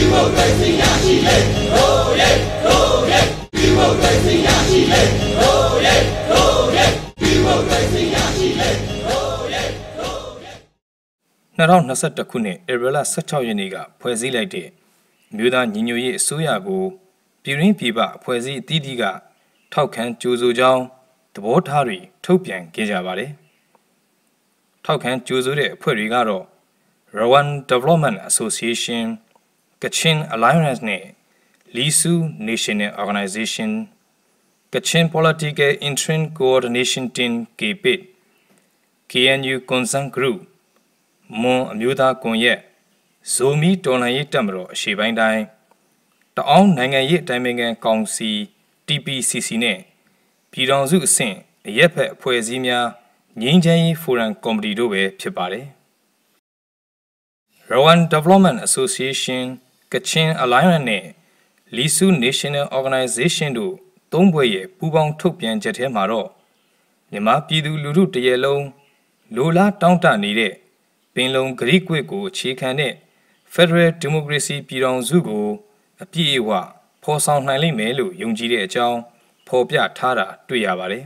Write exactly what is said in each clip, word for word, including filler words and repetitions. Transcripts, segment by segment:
Democracy, Yashile, oh yeah, oh yeah. Democracy, Yashile, oh yeah, oh yeah. Democracy, Yashile, oh yeah, oh yeah. ၂၀၂၁ ခုနှစ်ဧပြီလ၁၆ ရက်နေ့ကဖွဲ့စည်းလိုက်တဲ့မြို့သားညီညွတ်ရေးအစိုးရကိုပြည်ရင်းပြည်ပအဖွဲ့အစည်းအသီးသီးကထောက်ခံကြိုဆိုကြောင်းသဘောထားတွေထုတ်ပြန်ခဲ့ကြပါတယ်။ထောက်ခံကြိုဆိုတဲ့အဖွဲ့တွေကတော့ Rawan Development Association, Kachin Alliance နဲ့ Lisu National Organization, Kachin Political Interim Coordination Team K P I T, K N U Concern Group, မွန်အမျိုးသားကွန်ရက် ဇိုမီတော်လှန်ရေးတပ်မတော်အရှေ့ပိုင်းတိုင်းတအောင်းနိုင်ငံရေးအတိုင်းအမြံကောင်စီ T P C C နဲ့ပြည်ထောင်စုအဆင့်အရက်ဖက်အဖွဲ့အစည်းများငြိမ်းချမ်းရေးဖိုရမ်ကော်မတီတို့ပဲဖြစ်ပါတယ်။ Rawan Development Association, Kachin Alliance နဲ့ Lisu National Organization တို့သုံးဖွဲ့ရဲ့ပူးပေါင်းထုတ်ပြန်ချက်ထဲမှာတော့မြန်မာပြည်သူလူထုတရေလုံးလိုလားတောင်းတနေတဲ့ပင်လုံဂရိကွေ့ကိုအခြေခံတဲ့ Federal Democracy ပြည်ထောင်စုကိုအပြည့်အဝဖော်ဆောင်နိုင်လိမ့်မယ်လို့ယုံကြည်တဲ့အကြောင်းဖော်ပြထားတာတွေ့ရပါတယ်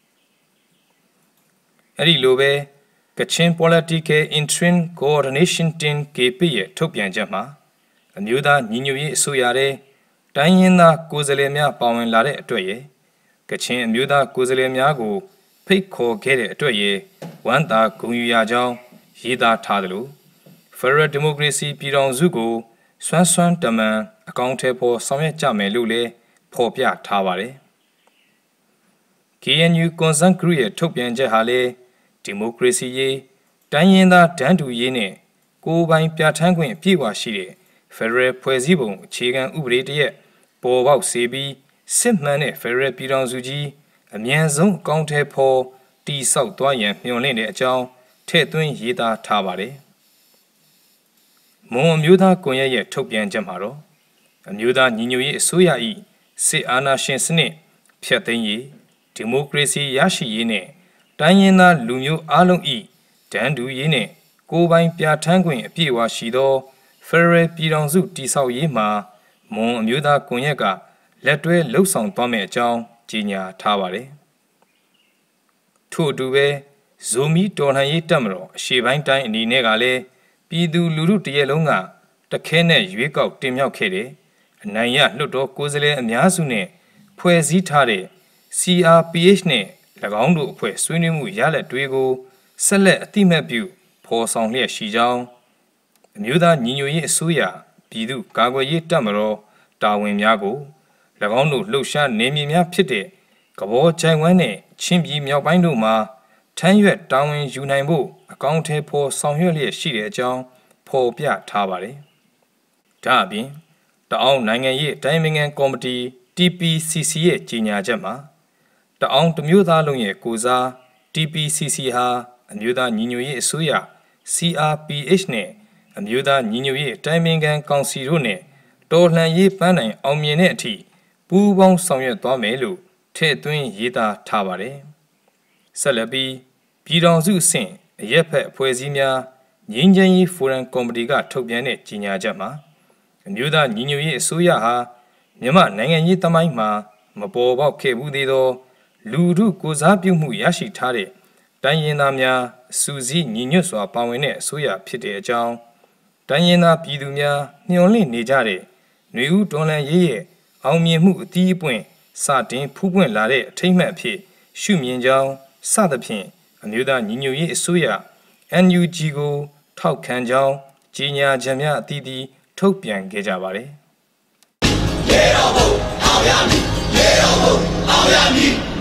။အဲဒီလိုပဲ Kachin Political Interim Coordination Team K P I T ရဲ့ထုတ်ပြန်ချက်မှာအမျိုးသားညီညွတ်ရေးအစိုးရတဲ့တိုင်းရင်းသားကိုယ်စားလှယ်များပါဝင်လာတဲ့အတွက်ရဲ့ကချင်အမျိုးသားကိုယ်စားလှယ်များကိုဖိတ်ခေါ်ခဲ့တဲ့အတွက်ရဲ့ဝမ်းသာဂုဏ်ယူရကြောင်းရေးသားထားသလို Federal Democracy ပြည်ထောင်စုကိုစွမ်းစွမ်းတမန်အကောင့်ထဲပေါ်ဆောင်ရွက်ကြမယ်လို့လည်းဖော်ပြထားပါတယ်။ K N U Concern Group ရဲ့ထုတ်ပြန်ချက်ဟာလည်းဒီမိုကရေစီရေးတိုင်းရင်းသားတန်းတူရေးနဲ့ကိုယ်ပိုင်ပြဋ္ဌာန်းခွင့်အပြည့်အဝရှိတဲ့ Federal ဖွဲ့စည်းပုံအခြေခံဥပဒေတရက်ပေါ်ပေါက်စေပြီးစစ်မှန်တဲ့ Federal ပြည်ထောင်စုကြီးအမြန်ဆုံးအကောင့်ထဲပေါ်တည်ဆောက်သွားရန်မျှော်လင့်တဲ့အကြောင်းထည့်သွင်းရေးသားထားပါတယ်။မွန်အမျိုးသားကွန်ရက်ရဲ့ထုတ်ပြန်ချက်မှာတော့အမျိုးသားညီညွတ်ရေးအစိုးရ၏စစ်အာဏာရှင်စနစ်ဖျက်သိမ်းရေးဒီမိုကရေစီရရှိရေးနဲ့တိုင်းရင်းသားလူမျိုးအလုံး၏တန်းတူရေးနဲ့ကိုယ်ပိုင်ပြဋ္ဌာန်းခွင့်အပြည့်အဝရှိသော Federal ပြည်ထောင်စုတည်ဆောက်ရေးမှာမွန်အမျိုးသားကွန်ရက်ကလက်တွဲလှုပ်ဆောင်သွားမယ့်အကြောင်းကြေညာထားပါတယ်။ထို့အတူပဲဇိုမီတော်လှန်ရေးတပ်မတော်အရှေ့ပိုင်းတိုင်းအနေနဲ့ကလည်းပြည်သူလူထုတရက်လုံးကတခဲနဲ့ရွေးကောက်တင်မြှောက်ခဲ့တဲ့အနိုင်ရလွှတ်တော်ကိုယ်စားလှယ်အများစုနဲ့ဖွဲ့စည်းထားတဲ့ C R P H နဲ့၎င်းတို့အဖွဲ့ဆွေးနွေးမှုရလဒ်တွေကိုဆက်လက်အတိမတ်ပြုဖော်ဆောင်လျက်ရှိကြောင်းအမျိုးသားညီညွတ်ရေးအစိုးရပြည်သူ့ကာကွယ်ရေးတပ်မတော်တာဝန်များကို၎င်းတို့လှုပ်ရှားနေမြေများဖြစ်တဲ့ကဘောချိုင်ဝမ်းနဲ့ချင်းပြည်မြောက်ပိုင်းတို့မှာထမ်းရွက်တာဝန်ယူနိုင်ဖို့အကောင့်ထဲပေါ်ဆောင်ရွက်လျက်ရှိတဲ့အကြောင်းဖော်ပြထားပါတယ်။ဒါအပြင်တအောင်းနိုင်ငံရေးအတိုင်းအမြံကော်မတီ T P C C ရဲ့ကြေညာချက်မှာတအောင်းတမျိုးသားလုံးရဲ့ကိုစား T P C C ဟာအမျိုးသားညီညွတ်ရေးအစိုးရ C R P H နဲ့အမျိုးသားညီညွတ်ရေးအတိုင်းအမြံကောင်စီတို့နဲ့တော်လှန်ရေးပန်းနိုင်အောင်မြင်တဲ့အထိပူးပေါင်းဆောင်ရွက်သွားမယ်လို့ထည့်သွင်းရေးသားထားပါတယ်။ဆက်လက်ပြီးပြည်ထောင်စုအဆင့်အရက်ဖက်အဖွဲ့အစည်းများငြိမ်းချမ်းရေးဖိုရမ်ကော်မတီကထုတ်ပြန်တဲ့ကြေညာချက်မှာအမျိုးသားညီညွတ်ရေးအစိုးရဟာမြန်မာနိုင်ငံရေးသမိုင်းမှာမပေါ်ပေါက်ခဲ့ဘူးသေးသောလူထုကိုစားပြုမှုရရှိထားတဲ့တိုင်းရင်းသားများစူးစီးညီညွတ်စွာပါဝင်တဲ့အစိုးရဖြစ်တဲ့အကြောင်းတိုင်းရင်းသားပြည်သူများမျှော်လင့်နေကြတဲ့ຫນွေဦးတော်လှန်ရေးရဲ့အောင်မြင်မှုအသီးအပွင့်စတင်ဖူးပွင့်လာတဲ့အထိမ်းအမှတ်အဖြစ်ရှုမြင်ကြောင်းစသဖြင့်အမျိုးသားညီညွတ်ရေးအစိုးရ N U G ကိုထောက်ခံကြောင်းကြေညာချက်များအသီးသီးထုတ်ပြန်ခဲ့ကြပါတယ်။ရေတော်ဘုံအောင်ရမည်ရေတော်ဘုံအောင်ရမည်